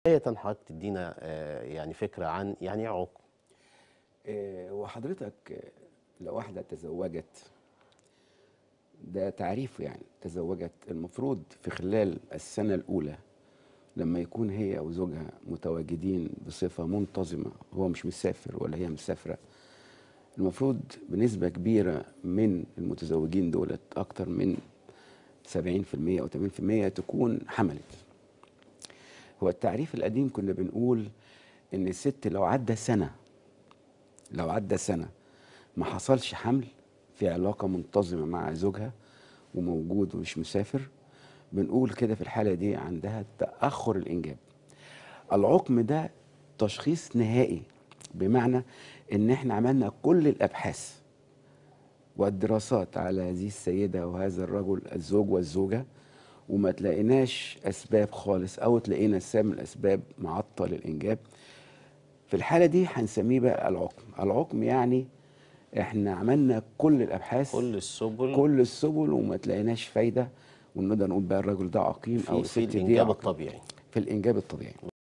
بداية حضرتك تدينا يعني فكرة عن يعني ايه عقم. وحضرتك لو واحدة تزوجت، ده تعريفه يعني تزوجت، المفروض في خلال السنة الأولى لما يكون هي أو زوجها متواجدين بصفة منتظمة، هو مش مسافر ولا هي مسافرة، المفروض بنسبة كبيرة من المتزوجين دولت أكتر من 70% أو 80% تكون حملت. هو التعريف القديم كنا بنقول إن الست لو عدى سنة ما حصلش حمل في علاقة منتظمة مع زوجها وموجود ومش مسافر، بنقول كده في الحالة دي عندها تأخر الإنجاب. العقم ده تشخيص نهائي، بمعنى إن إحنا عملنا كل الأبحاث والدراسات على هذه السيدة وهذا الرجل الزوج والزوجة، وما تلاقيناش أسباب خالص، أو تلاقينا سبب من الأسباب معطل الإنجاب. في الحالة دي هنسميه بقى العقم. العقم يعني احنا عملنا كل الابحاث، كل السبل كل السبل، وما تلاقيناش فايده، ونقدر نقول بقى الراجل ده عقيم او في الست دي الإنجاب عقيم الطبيعي. في الانجاب الطبيعي.